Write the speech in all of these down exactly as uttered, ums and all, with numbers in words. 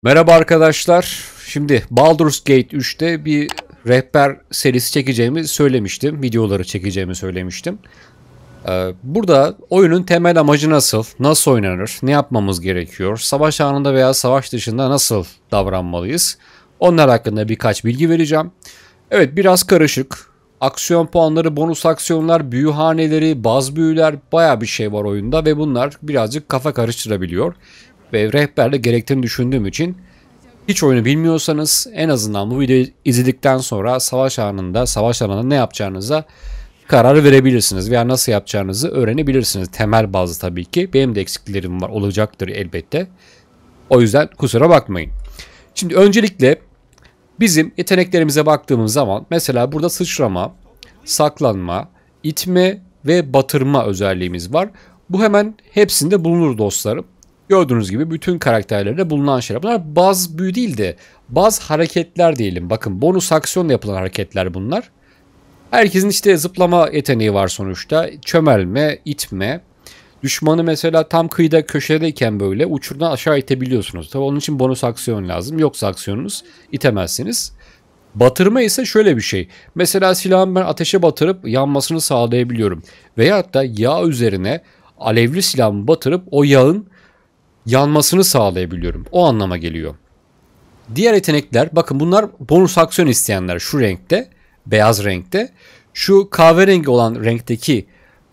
Merhaba arkadaşlar. Şimdi Baldur's Gate üçte bir rehber serisi çekeceğimi söylemiştim. Videoları çekeceğimi söylemiştim. Ee, burada oyunun temel amacı nasıl, nasıl oynanır, ne yapmamız gerekiyor, savaş anında veya savaş dışında nasıl davranmalıyız? Onlar hakkında birkaç bilgi vereceğim. Evet, biraz karışık. Aksiyon puanları, bonus aksiyonlar, büyü haneleri, baz büyüler, baya bir şey var oyunda ve bunlar birazcık kafa karıştırabiliyor. Ve rehberle gerektiğini düşündüğüm için hiç oyunu bilmiyorsanız en azından bu videoyu izledikten sonra savaş anında, savaş anında ne yapacağınıza karar verebilirsiniz veya nasıl yapacağınızı öğrenebilirsiniz. Temel bazı tabii ki. Benim de eksiklerim var, olacaktır elbette. O yüzden kusura bakmayın. Şimdi öncelikle bizim yeteneklerimize baktığımız zaman mesela burada sıçrama, saklanma, itme ve batırma özelliğimiz var. Bu hemen hepsinde bulunur dostlarım. Gördüğünüz gibi bütün karakterlerde bulunan şeyler. Bunlar baz büyü değil de bazı hareketler diyelim. Bakın bonus aksiyonla yapılan hareketler bunlar. Herkesin işte zıplama yeteneği var sonuçta. Çömelme, itme. Düşmanı mesela tam kıyıda köşedeyken böyle uçurdan aşağı itebiliyorsunuz. Tabii onun için bonus aksiyon lazım. Yoksa aksiyonunuz itemezsiniz. Batırma ise şöyle bir şey. Mesela silahımı ben ateşe batırıp yanmasını sağlayabiliyorum. Veyahut da yağ üzerine alevli silahımı batırıp o yağın yanmasını sağlayabiliyorum. O anlama geliyor. Diğer yetenekler, bakın bunlar bonus aksiyon isteyenler şu renkte, beyaz renkte. Şu kahverengi olan renkteki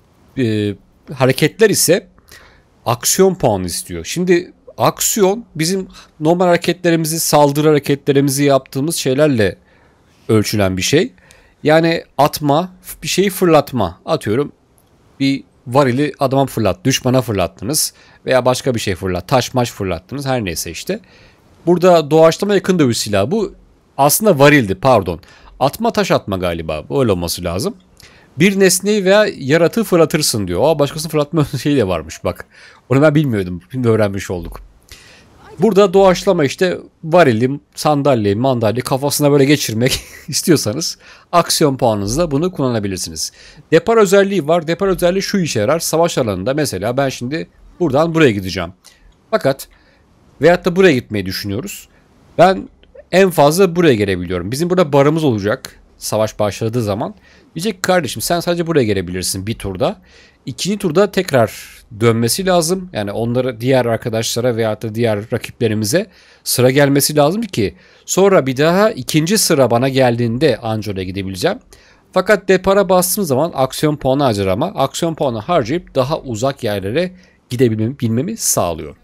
e, hareketler ise aksiyon puanı istiyor. Şimdi aksiyon bizim normal hareketlerimizi, saldırı hareketlerimizi yaptığımız şeylerle ölçülen bir şey. Yani atma, bir şeyi fırlatma. Atıyorum bir varili adama fırlat, düşmana fırlattınız veya başka bir şey fırlat, taş maş fırlattınız, her neyse işte. Burada doğaçlama yakın dövüş silahı, bu aslında varildi, pardon. Atma taş atma galiba, öyle olması lazım. Bir nesneyi veya yaratığı fırlatırsın diyor. Aa, başkasını fırlatma şeyi de varmış bak. Onu ben bilmiyordum, şimdi öğrenmiş olduk. Burada doğaçlama işte varili, sandalye, mandalye kafasına böyle geçirmek istiyorsanız aksiyon puanınızla bunu kullanabilirsiniz. Depar özelliği var. Depar özelliği şu işe yarar. Savaş alanında mesela ben şimdi buradan buraya gideceğim. Fakat veyahut da buraya gitmeyi düşünüyoruz. Ben en fazla buraya gelebiliyorum. Bizim burada barımız olacak savaş başladığı zaman. Diyecek kardeşim sen sadece buraya gelebilirsin bir turda. İkinci turda tekrar dönmesi lazım. Yani onları diğer arkadaşlara veyahut da diğer rakiplerimize sıra gelmesi lazım ki sonra bir daha ikinci sıra bana geldiğinde anca oraya gidebileceğim. Fakat depara bastığım zaman aksiyon puanı harcama, aksiyon puanı harcayıp daha uzak yerlere gidebilmemi sağlıyor.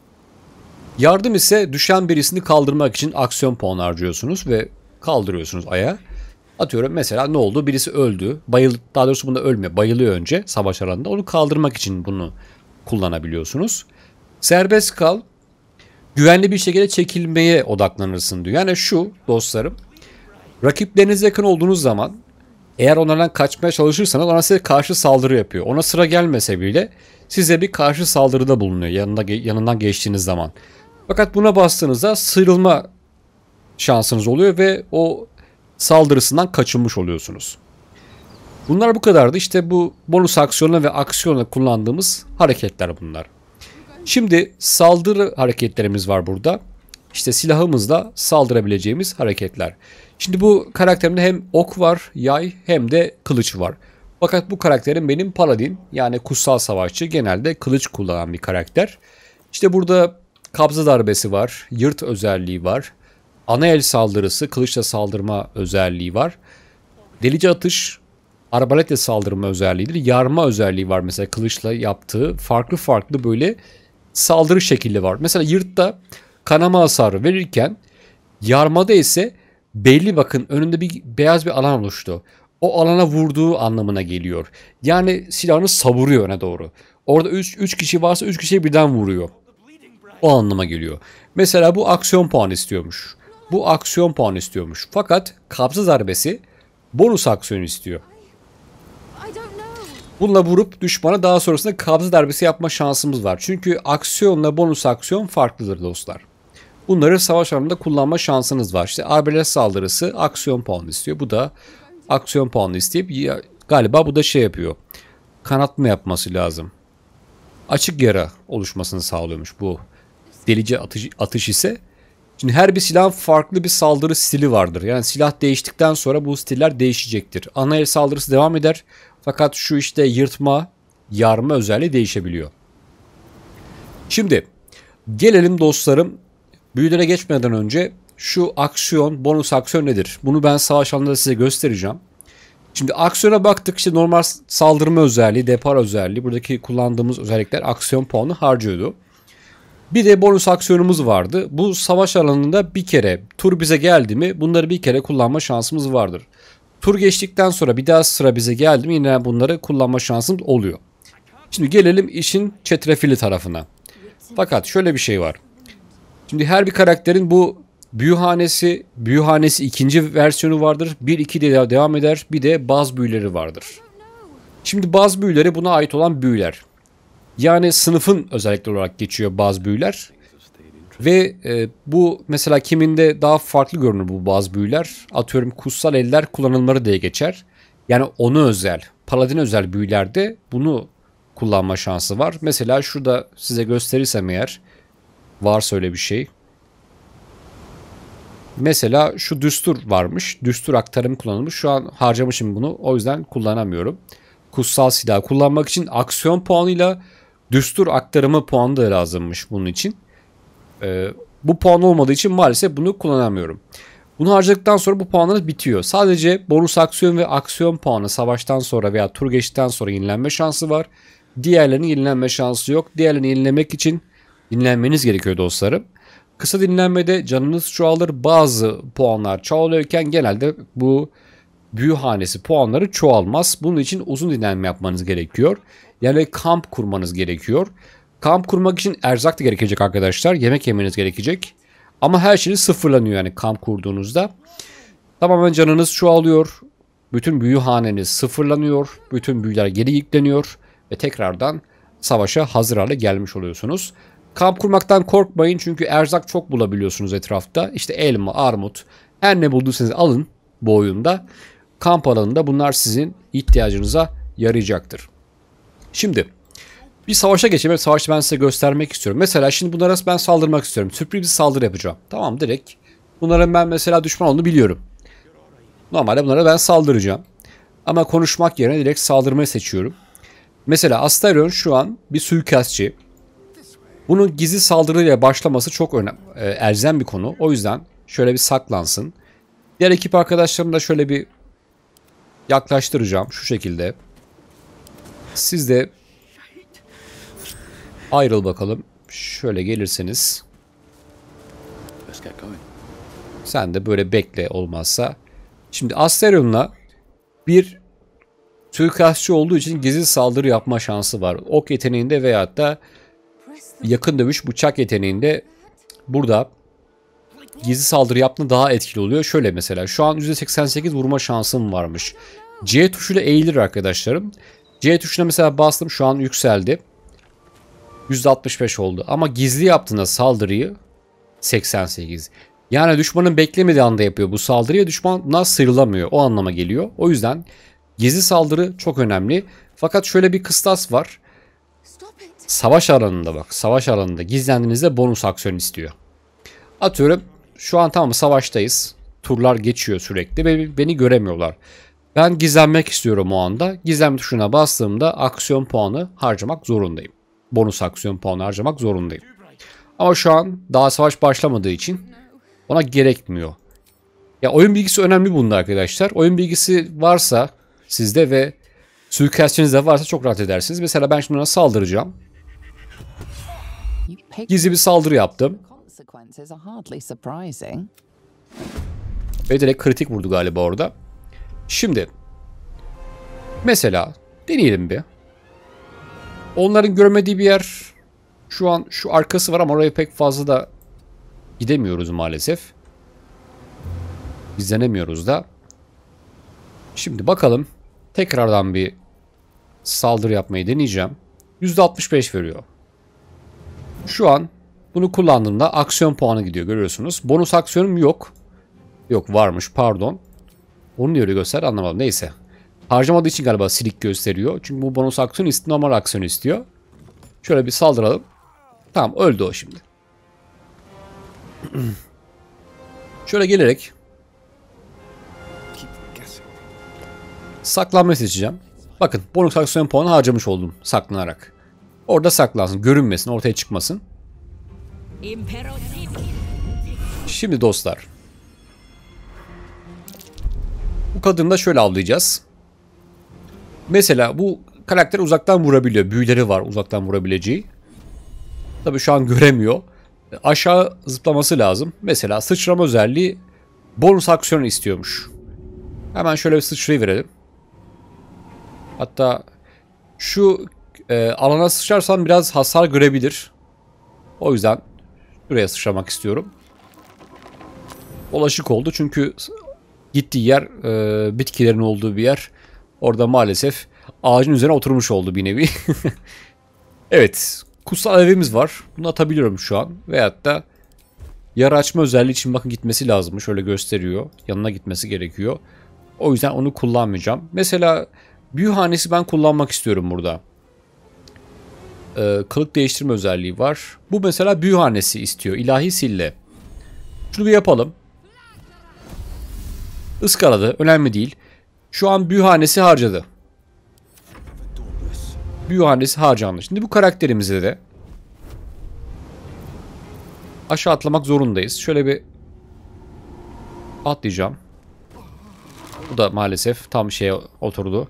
Yardım ise düşen birisini kaldırmak için aksiyon puanı harcıyorsunuz ve kaldırıyorsunuz ayağa. Atıyorum mesela ne oldu? Birisi öldü. Bayıl, daha doğrusu bunda ölmüyor. Bayılıyor önce savaş alanında. Onu kaldırmak için bunu kullanabiliyorsunuz. Serbest kal. Güvenli bir şekilde çekilmeye odaklanırsın diyor. Yani şu dostlarım. Rakiplerinize yakın olduğunuz zaman eğer onlardan kaçmaya çalışırsanız ona size karşı saldırı yapıyor. Ona sıra gelmese bile size bir karşı saldırıda bulunuyor yanında, yanından geçtiğiniz zaman. Fakat buna bastığınızda sıyrılma şansınız oluyor ve o saldırısından kaçınmış oluyorsunuz. Bunlar bu kadardı. İşte bu bonus aksiyonla ve aksiyonla kullandığımız hareketler bunlar. Şimdi saldırı hareketlerimiz var burada. İşte silahımızla saldırabileceğimiz hareketler. Şimdi bu karakterimde hem ok var, yay hem de kılıç var. Fakat bu karakterim benim paladin, yani kutsal savaşçı, genelde kılıç kullanan bir karakter. İşte burada kabza darbesi var, yırt özelliği var. Ana el saldırısı, kılıçla saldırma özelliği var. Delici atış, arbaletle saldırma özelliğidir. Yarma özelliği var mesela kılıçla yaptığı. Farklı farklı böyle saldırı şekilleri var. Mesela yırtta kanama hasarı verirken yarmada ise belli, bakın önünde bir beyaz bir alan oluştu. O alana vurduğu anlamına geliyor. Yani silahını savuruyor öne doğru. Orada üç kişi varsa üç kişiye birden vuruyor. O anlama geliyor. Mesela bu aksiyon puanı istiyormuş. Bu aksiyon puanı istiyormuş. Fakat kabza darbesi bonus aksiyon istiyor. Bununla vurup düşmana daha sonrasında kabza darbesi yapma şansımız var. Çünkü aksiyonla bonus aksiyon farklıdır dostlar. Bunları savaş alanında kullanma şansınız var. İşte arbelet saldırısı aksiyon puanı istiyor. Bu da aksiyon puanı isteyip galiba bu da şey yapıyor. Kanatma yapması lazım. Açık yara oluşmasını sağlıyormuş bu. Delici atış, atış ise Şimdi her bir silahın farklı bir saldırı stili vardır. Yani silah değiştikten sonra bu stiller değişecektir. Ana el saldırısı devam eder. Fakat şu işte yırtma, yarma özelliği değişebiliyor. Şimdi gelelim dostlarım. Büyülere geçmeden önce şu aksiyon, bonus aksiyon nedir? Bunu ben savaş alanında size göstereceğim. Şimdi aksiyona baktık, işte normal saldırma özelliği, depar özelliği, buradaki kullandığımız özellikler aksiyon puanı harcıyordu. Bir de bonus aksiyonumuz vardı. Bu savaş alanında bir kere tur bize geldi mi bunları bir kere kullanma şansımız vardır. Tur geçtikten sonra bir daha sıra bize geldi mi yine bunları kullanma şansımız oluyor. Şimdi gelelim işin çetrefilli tarafına. Fakat şöyle bir şey var. Şimdi her bir karakterin bu büyühanesi, büyühanesi ikinci versiyonu vardır. bir iki de devam eder. Bir de baz büyüleri vardır. Şimdi baz büyüleri buna ait olan büyüler. Yani sınıfın özellikleri olarak geçiyor bazı büyüler. Ve e, bu mesela kiminde daha farklı görünür bu bazı büyüler. Atıyorum kutsal eller kullanılmaları diye geçer. Yani onu özel, paladin özel büyülerde bunu kullanma şansı var. Mesela şurada size gösterirsem eğer varsa öyle bir şey. Mesela şu düstur varmış. Düstur aktarım kullanılmış. Şu an harcamışım bunu. O yüzden kullanamıyorum. Kutsal silah kullanmak için aksiyon puanıyla düstur aktarımı puanı da lazımmış bunun için. Ee, bu puan olmadığı için maalesef bunu kullanamıyorum. Bunu harcadıktan sonra bu puanlarınız bitiyor. Sadece bonus aksiyon ve aksiyon puanı savaştan sonra veya tur geçtikten sonra yenilenme şansı var. Diğerlerinin yenilenme şansı yok. Diğerlerini yenilemek için dinlenmeniz gerekiyor dostlarım. Kısa dinlenmede canınız çoğalır. Bazı puanlar çoğalıyorken genelde bu büyü hanesi puanları çoğalmaz. Bunun için uzun dinlenme yapmanız gerekiyor. Yani kamp kurmanız gerekiyor. Kamp kurmak için erzak da gerekecek arkadaşlar. Yemek yemeniz gerekecek. Ama her şey sıfırlanıyor yani kamp kurduğunuzda. Tamamen canınız çoğalıyor. Bütün büyü haneniz sıfırlanıyor. Bütün büyüler geri yükleniyor. Ve tekrardan savaşa hazır hale gelmiş oluyorsunuz. Kamp kurmaktan korkmayın çünkü erzak çok bulabiliyorsunuz etrafta. İşte elma, armut, her ne bulduysanız alın bu oyunda. Kamp alanında bunlar sizin ihtiyacınıza yarayacaktır. Şimdi bir savaşa geçelim. Savaşı ben size göstermek istiyorum. Mesela şimdi bunlara ben saldırmak istiyorum. Sürpriz bir saldırı yapacağım. Tamam, direkt. Bunların ben mesela düşman olduğunu biliyorum. Normalde bunlara ben saldıracağım. Ama konuşmak yerine direkt saldırmayı seçiyorum. Mesela Astarion şu an bir suikastçı. Bunun gizli saldırıyla başlaması çok önemli, e, elzem bir konu. O yüzden şöyle bir saklansın. Diğer ekip arkadaşlarımı da şöyle bir yaklaştıracağım şu şekilde. Siz de ayrıl bakalım. Şöyle gelirseniz. Sen de böyle bekle olmazsa. Şimdi Astarion'la bir suikastçı olduğu için gizli saldırı yapma şansı var. Ok yeteneğinde veyahut da yakın dövüş bıçak yeteneğinde burada gizli saldırı yaptığında daha etkili oluyor. Şöyle mesela şu an yüzde seksen sekiz vurma şansım varmış. C tuşuyla eğilir arkadaşlarım. C tuşuna mesela bastım, şu an yükseldi. yüzde altmış beş oldu. Ama gizli yaptığında saldırıyı seksen sekiz. Yani düşmanın beklemediği anda yapıyor bu saldırıya. Düşman buna sıyrılamıyor. O anlama geliyor. O yüzden gizli saldırı çok önemli. Fakat şöyle bir kıstas var. Savaş alanında bak. Savaş alanında gizlendiğinizde bonus aksiyon istiyor. Atıyorum şu an tamam savaştayız. Turlar geçiyor sürekli ve beni göremiyorlar. Ben gizlenmek istiyorum o anda. Gizlenme tuşuna bastığımda aksiyon puanı harcamak zorundayım. Bonus aksiyon puanı harcamak zorundayım. Ama şu an daha savaş başlamadığı için ona gerekmiyor. Ya oyun bilgisi önemli bunda arkadaşlar. Oyun bilgisi varsa sizde ve suikastçınız da varsa çok rahat edersiniz. Mesela ben şimdi ona saldıracağım. Gizli bir saldırı yaptım. Ve direkt kritik vurdu galiba orada. Şimdi mesela deneyelim bir. Onların görmediği bir yer, şu an şu arkası var ama oraya pek fazla da gidemiyoruz maalesef. İzlenemiyoruz da. Şimdi bakalım. Tekrardan bir saldırı yapmayı deneyeceğim. yüzde altmış beş veriyor. Şu an bunu kullandığımda aksiyon puanı gidiyor, görüyorsunuz. Bonus aksiyonum yok. Yok varmış, pardon. Onu niye öyle göster anlamadım. Neyse. Harcamadığı için galiba silik gösteriyor. Çünkü bu bonus aksiyon istiyor, normal aksiyon istiyor. Şöyle bir saldıralım. Tamam, öldü o şimdi. Şöyle gelerek saklanmayı seçeceğim. Bakın bonus aksiyon puanı harcamış oldum saklanarak. Orada saklansın, görünmesin, ortaya çıkmasın. Şimdi dostlar. Bu kadını da şöyle avlayacağız. Mesela bu karakter uzaktan vurabiliyor. Büyüleri var uzaktan vurabileceği. Tabii şu an göremiyor. Aşağı zıplaması lazım. Mesela sıçrama özelliği bonus aksiyon istiyormuş. Hemen şöyle bir sıçrayı verelim. Hatta şu e, alana sıçrarsam biraz hasar görebilir. O yüzden şuraya sıçramak istiyorum. Ulaşık oldu çünkü gittiği yer e, bitkilerin olduğu bir yer. Orada maalesef ağacın üzerine oturmuş oldu bir nevi. Evet. Kutsal evimiz var. Bunu atabiliyorum şu an. Veyahut da yara açma özelliği için bakın gitmesi lazım. Şöyle gösteriyor. Yanına gitmesi gerekiyor. O yüzden onu kullanmayacağım. Mesela büyühanesi ben kullanmak istiyorum burada. Ee, kılık değiştirme özelliği var. Bu mesela büyühanesi istiyor. İlahi sille. Şunu bir yapalım. Iskaladı. Önemli değil. Şu an büyühanesi harcadı. Büyühanesi harcandı. Şimdi bu karakterimize de aşağı atlamak zorundayız. Şöyle bir atlayacağım. Bu da maalesef tam şeye oturdu.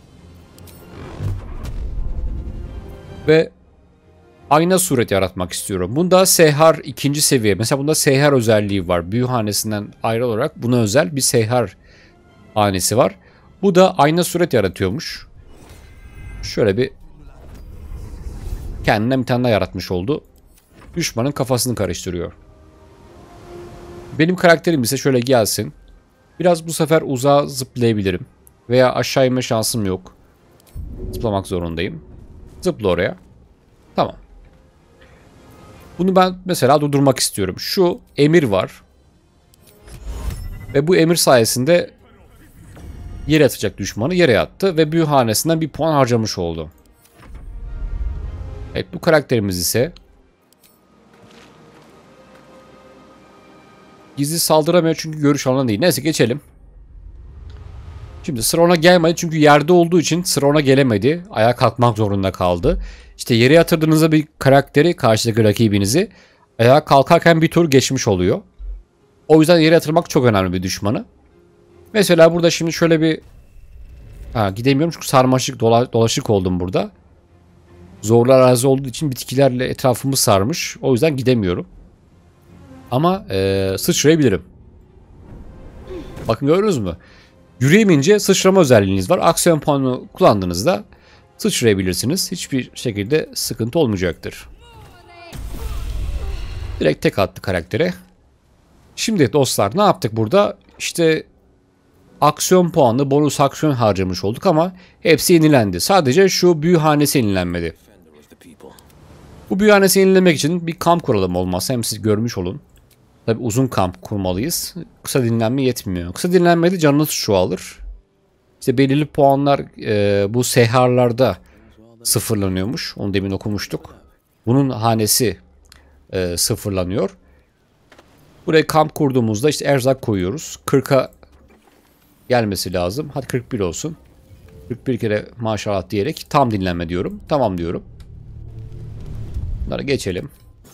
Ve ayna suret yaratmak istiyorum. Bunda sehar ikinci seviye. Mesela bunda sehar özelliği var. Büyühanesinden ayrı olarak buna özel bir sehar hanesi var. Bu da ayna suret yaratıyormuş. Şöyle bir kendine bir tane daha yaratmış oldu. Düşmanın kafasını karıştırıyor. Benim karakterim ise şöyle gelsin. Biraz bu sefer uzağa zıplayabilirim. Veya aşağı inme şansım yok. Zıplamak zorundayım. Zıpla oraya. Tamam. Bunu ben mesela durdurmak istiyorum. Şu emir var. Ve bu emir sayesinde yere atacak düşmanı yere attı. Ve büyühanesinden bir puan harcamış oldu. Evet, bu karakterimiz ise gizli saldıramıyor çünkü görüş alanı değil. Neyse geçelim. Şimdi sıra ona gelmedi çünkü yerde olduğu için sıra ona gelemedi. Ayağa kalkmak zorunda kaldı. İşte yere yatırdığınızda bir karakteri, karşıdaki rakibinizi ayağa kalkarken bir tur geçmiş oluyor. O yüzden yere yatırmak çok önemli bir düşmanı. Mesela burada şimdi şöyle bir ha, gidemiyorum çünkü sarmaşık dola, dolaşık oldum burada. Zorlu arazi olduğu için bitkilerle etrafımı sarmış. O yüzden gidemiyorum. Ama ee, sıçrayabilirim. Bakın gördünüz mü? Yürüyemeyince sıçrama özelliğiniz var. Aksiyon puanı kullandığınızda sıçrayabilirsiniz. Hiçbir şekilde sıkıntı olmayacaktır. Direkt tek attı karaktere. Şimdi dostlar ne yaptık burada? İşte aksiyon puanı, bonus aksiyon harcamış olduk ama hepsi yenilendi. Sadece şu büyühanesi yenilenmedi. Bu büyühanesi yenilemek için bir kamp kuralım olmazsa hem siz görmüş olun. Tabi uzun kamp kurmalıyız. Kısa dinlenme yetmiyor. Kısa dinlenmede canınız çoğalır. İşte belirli puanlar e, bu seharlarda sıfırlanıyormuş. Onu demin okumuştuk. Bunun hanesi e, sıfırlanıyor. Buraya kamp kurduğumuzda işte erzak koyuyoruz. kırka gelmesi lazım. Hadi kırk bir olsun. kırk bir kere maşallah diyerek tam dinlenme diyorum. Tamam diyorum. Bunları geçelim.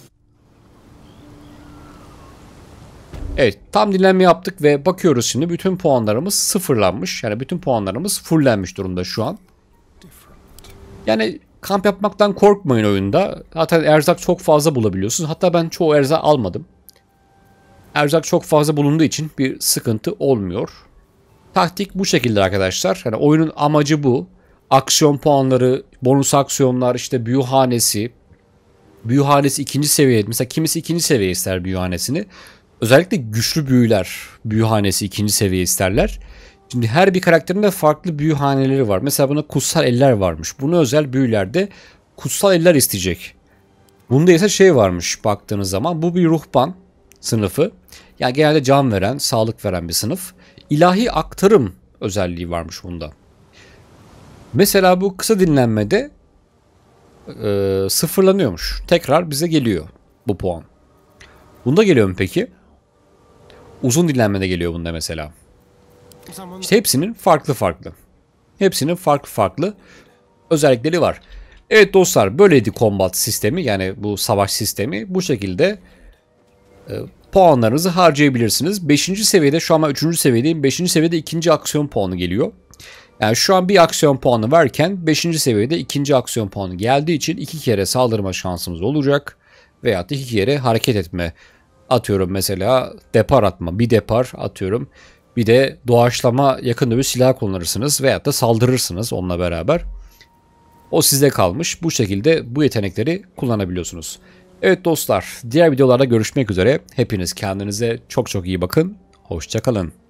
Evet, tam dinlenme yaptık ve bakıyoruz şimdi bütün puanlarımız sıfırlanmış. Yani bütün puanlarımız fullenmiş durumda şu an. Yani kamp yapmaktan korkmayın oyunda. Zaten erzak çok fazla bulabiliyorsunuz. Hatta ben çoğu erzak almadım. Erzak çok fazla bulunduğu için bir sıkıntı olmuyor. Taktik bu şekilde arkadaşlar. Yani oyunun amacı bu. Aksiyon puanları, bonus aksiyonlar, işte büyühanesi. Büyühanesi ikinci seviye. Mesela kimisi ikinci seviye ister büyühanesini. Özellikle güçlü büyüler büyühanesi ikinci seviye isterler. Şimdi her bir karakterin de farklı büyühaneleri var. Mesela buna kutsal eller varmış. Buna özel büyülerde kutsal eller isteyecek. Bunda ise şey varmış baktığınız zaman. Bu bir ruhban sınıfı. Yani genelde can veren, sağlık veren bir sınıf. İlahi aktarım özelliği varmış bunda. Mesela bu kısa dinlenmede e, sıfırlanıyormuş. Tekrar bize geliyor bu puan. Bunda geliyor mu peki? Uzun dinlenmede geliyor bunda mesela. İşte hepsinin farklı farklı. Hepsinin farklı farklı özellikleri var. Evet dostlar, böyleydi combat sistemi, yani bu savaş sistemi. Bu şekilde e, puanlarınızı harcayabilirsiniz. beşinci seviyede şu an ben üçüncü seviyedeyim. beşinci seviyede ikinci aksiyon puanı geliyor. Yani şu an bir aksiyon puanı verken beşinci seviyede ikinci aksiyon puanı geldiği için iki kere saldırma şansımız olacak. Veyahut da iki kere hareket etme. Atıyorum mesela depar atma. Bir depar atıyorum. Bir de doğaçlama yakın dövüş silah kullanırsınız. Veyahut da saldırırsınız onunla beraber. O size kalmış. Bu şekilde bu yetenekleri kullanabiliyorsunuz. Evet dostlar, diğer videolarda görüşmek üzere. Hepiniz kendinize çok çok iyi bakın. Hoşça kalın.